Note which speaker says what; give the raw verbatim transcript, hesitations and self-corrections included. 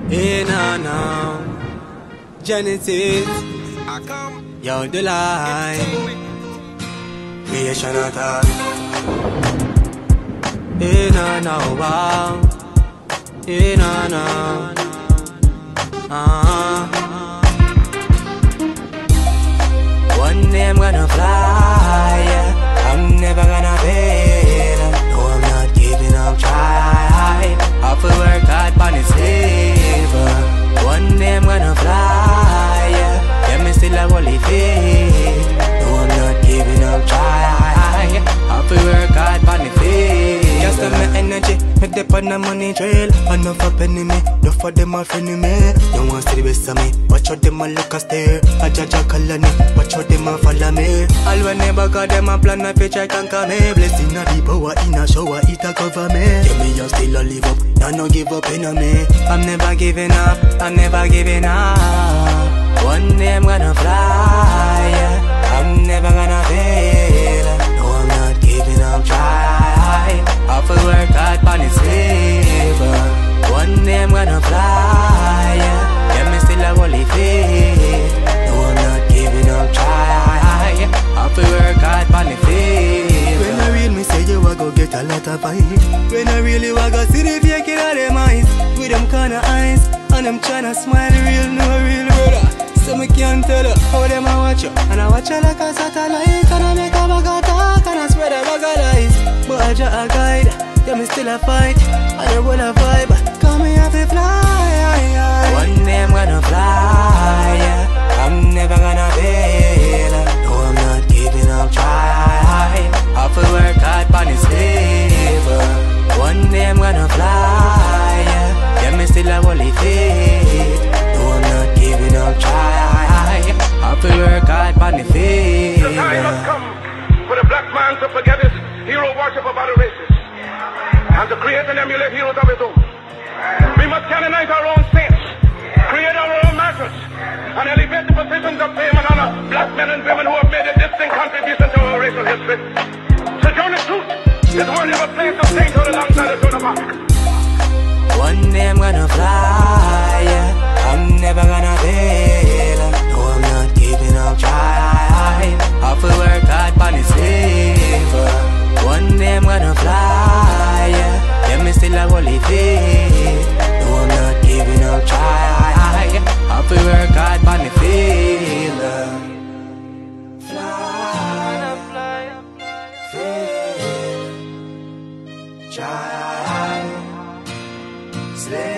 Speaker 1: Hey, no, no. Genesis. Yo, the line. Creation at all. Hey, no, no, wow. Hey, no, no. Uh-huh. One day I'm gonna fly, yeah. I'm never gonna fail. No, I'm not giving up, try. Have to work hard for the savor. One day I'm gonna fly, yeah. Yeah, me still a holy faith. No, I'm not giving up, try. Have to work hard for the faith. Just my energy, me dip on the money trail. Enough a penny me, no for them a friend me. Don't want to see the best of me, watch out them a look a stare. A judge a color me, watch out them a follow me. All when never got them a plan, my picture I can come me. Blessing a the power in a shower, it a cover me. Yeah, me just still a live up, I no give up in a me. I'm never giving up, I'm never giving up. One day I'm gonna fly, yeah. I'm never gonna fail. No, I'm not giving up, try. Have to work hard for the savor. One day I'm gonna fly, yeah. Yeah, me still a holy faith. No, I'm not giving up, try. Have to work hard for the favor. When I real me say you a go get a lot of vibe. When I really wa go see the fake in all them eyes. With them kinda eyes, and them tryna smile real, no real brother. So me can't tell her how them a watch you. And I watch you like a satellite. And I make a bag of talk and I spread a bag of lies. But I just a guide, yeah me still a fight. And I will a vibe, call me have to fly. One day I'm gonna fly, yeah. I'm never gonna fail. No, I'm not giving up, try. Have to work hard for the savor. One day I'm gonna fly, yeah. Yeah me still a holy faith. No, I'm not giving up, try. Have to work hard for the favor.
Speaker 2: The time has come for the black man to forget his hero worship of other races and to create and emulate heroes of his own. We must canonize our own saints, create our own martyrs, and elevate the positions of fame and honor black men and women who have made a distinct contribution to our racial history. Sojourner Truth is worthy of a place of sainthood alongside the Joan of Arc.
Speaker 1: One day I'm gonna fly, yeah. I'm never gonna fail. No, I'm not giving up, try. Have to work hard for the savor. One day I'm gonna fly, yeah. Yeah, me still a holy faith. No, I'm not giving up, try. Have to work hard for the favor. Fly, fly, fail, try. Slay.